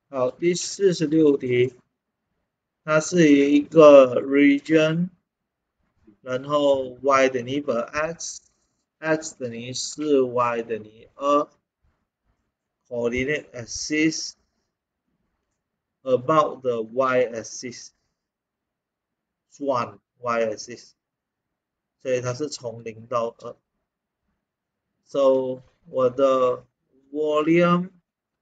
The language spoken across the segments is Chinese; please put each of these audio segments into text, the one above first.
好，第46题，它是一个 region， 然后 y 等于本 x 等于4 y 等于2 coordinate axis about the y axis 转 y axis， 所以它是从0到2。So 我的 volume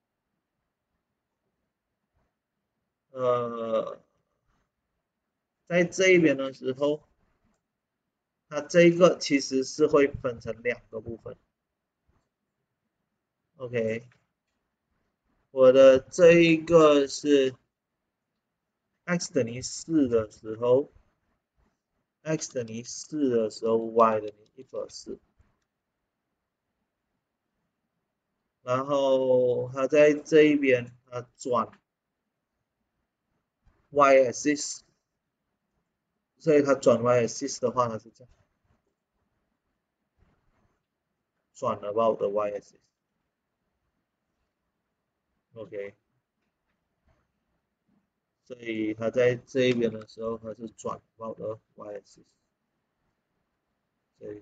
在这一边的时候，它这一个其实是会分成2个部分。OK， 我的这一个是 x 等于4的时候 ，x 等于4的时候 ，y 等于1/4。然后它在这一边，它转 y axis， 所以它转 y axis 的话，它是这样，转 about the y axis。OK， 所以它在这一边的时候，它是转 about the y axis。这个，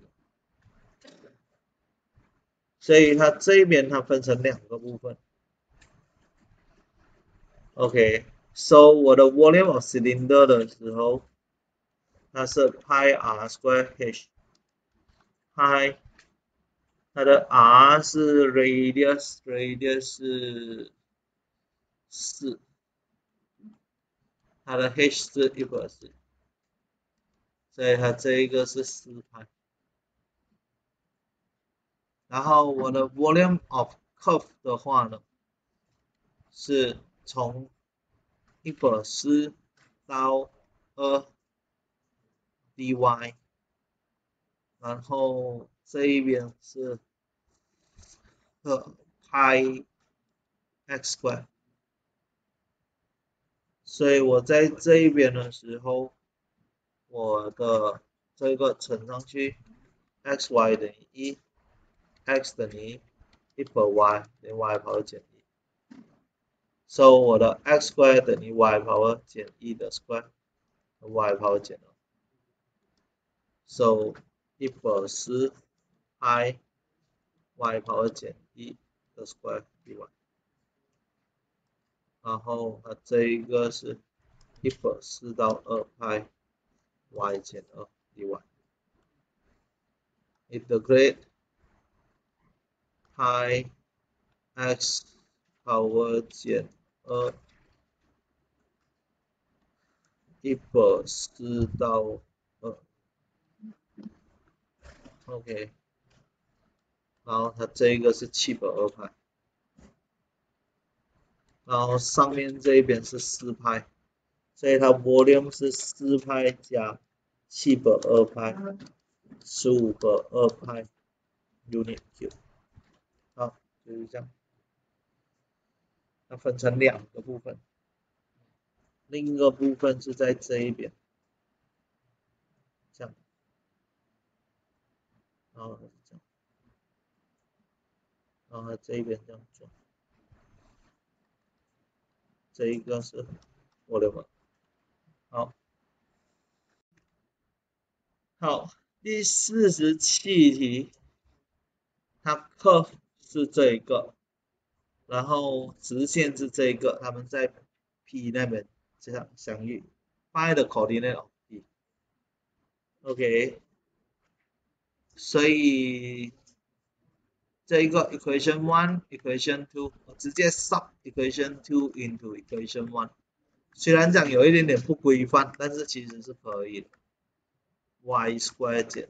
所以它这一边它分成2个部分。OK，so 我的 volume of cylinder 的时候，它是 pi r square h，pi 它的 r 是 radius 是4，它的 h 是1/4，所以它这一个是4派。然后我的 volume of curve 的话呢，是从1/4到2 dy， 然后这一边是pi x square， 所以我在这一边的时候，我的这个乘上去 xy 等于1 x 等于1/y 等于 y power 减1。So 我的 x square 等于 y power 减1的 square，y power 减2。So 1/4 pi y power 减1的 square dy。然后它这一个是1/4到2 pi y 减2 dy。integrate pi x power 减2 1/4到2。OK， 然后它这一个是7/2派，然后上面这一边是4派，所以它 volume 是4派加7/2派，15/2派 unit cube。好，就是这样。它分成2个部分，另一个部分是在这一边，这样，然后这样，然后这一边这样做。这一个是我的嘛。好，第47题，它 curve 是这一个，然后直线是这一个，它们在 P 那边这样相遇。Find the coordinate of P。OK， 所以这一个 equation 1 ，equation 2， 我直接 sub equation 2 into equation 1。虽然讲有一点点不规范，但是其实是可以的。y square 减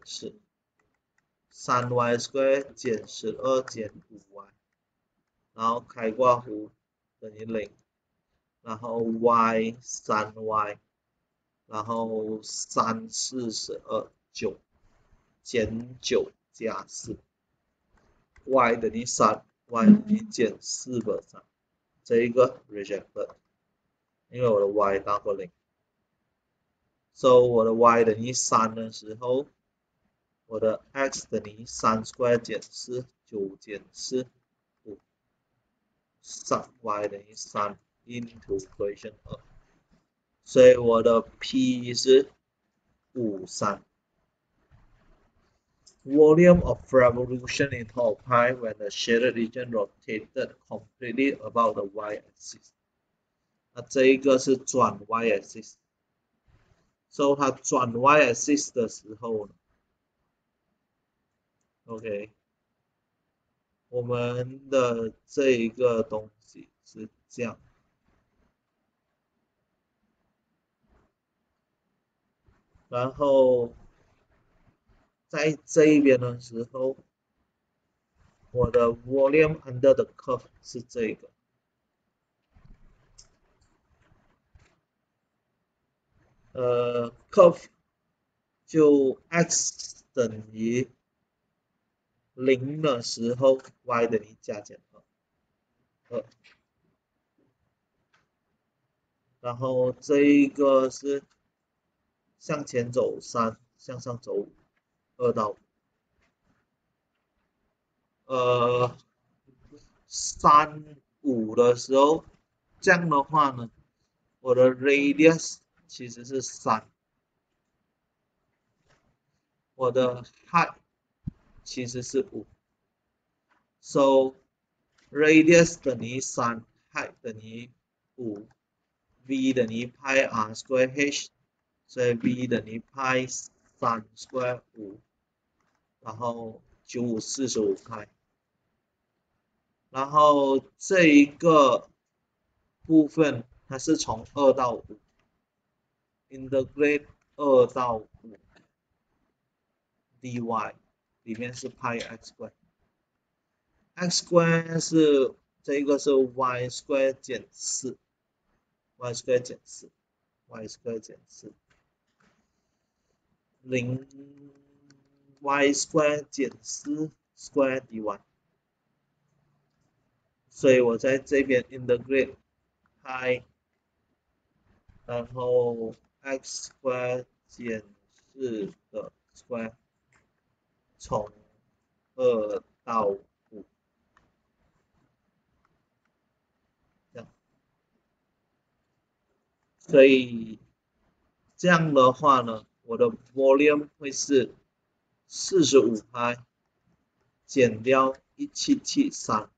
4。3y square 减12减5y， 然后开括弧等于0，然后 y 3y， 然后3 4 12 9减9加4 ，y 等于3 ，y 等于减4/3，这一个 rejected， 因为我的 y 大过0。So 我的 y 等于3的时候，我的 x 等于3 square 减4 9减4 5， 3y 等于3 into equation 2，所以我的 P 是53。Volume of revolution in whole pi when the shaded region rotated completely about the y-axis。那这一个是转 y-axis， 所以它转 y-axis 的时候呢 ，OK， 我们的这一个东西是这样。然后在这一边的时候，我的 volume under the curve 是这个。curve 就 x 等于0的时候 y 等于加减2，然后这一个是向前走3，向上走2到5。3、5的时候，这样的话呢，我的 radius 其实是3，我的 height 其实是5。So radius 等于3， height 等于5，v 等于派 r square h， 所以 v 等于派3 square 5，然后95 45派。然后这一个部分它是从2到5 ，integrate 2到5 dy， 里面是派 x square。x square 是这个是 y square 减4 ，y square 减4 ，y square 减4， 0 y square 减4 square dy。所以我在这边 integrate pi， 然后 x square 减4的 square 从2到5，这样。所以这样的话呢，我的 volume 会是45派减掉1773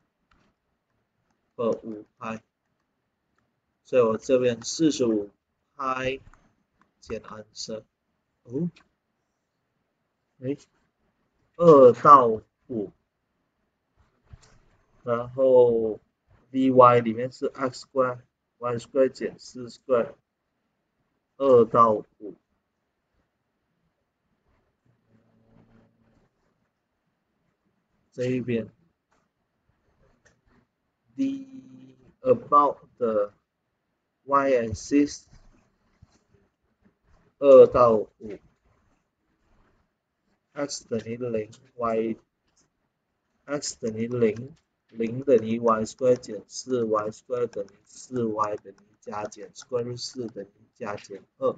和5派，所以我这边45派减 answer， 2到5，然后 dy 里面是 x square y square 减4 square 2到5，这一边 d about the y-axis 2到5 x 等于0 y x 等于0 0等于 y square 减4 y square 等于4 y 等于加减 square root 4等于加减2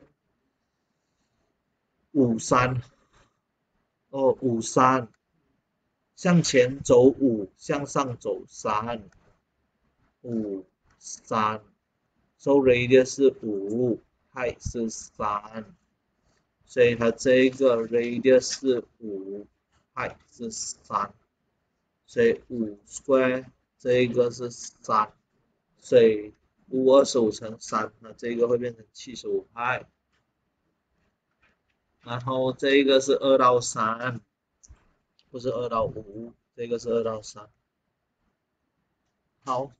53哦53向前走5，向上走3 53， so radius 是5， height 是3，所以它这个 radius 是5， height 是3，所以5 square 这一个是3，所以5 25乘3，那这个会变成75派。然后这一个是2到3，不是2到5，这个是2到3。好，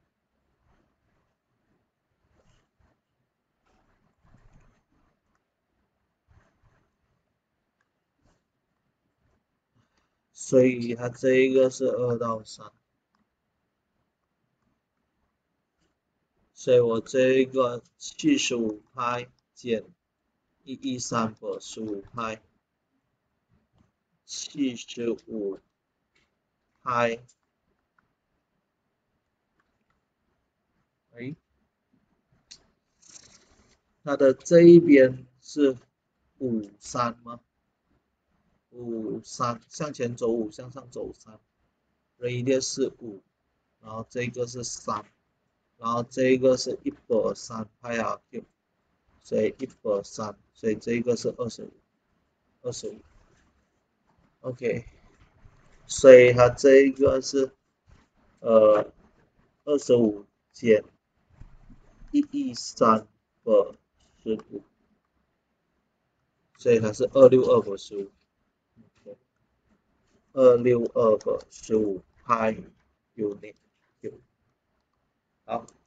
所以它这一个是2到3，所以我这一个75派减113和15派，75派，它的这一边是53吗？53向前走5，向上走3，radius 是5，然后这个是3。 然后这个是130派 RQ， 所以130，所以这个是25。OK， 所以它这个是25减113/15，所以它是262/15。262/15派unit。好。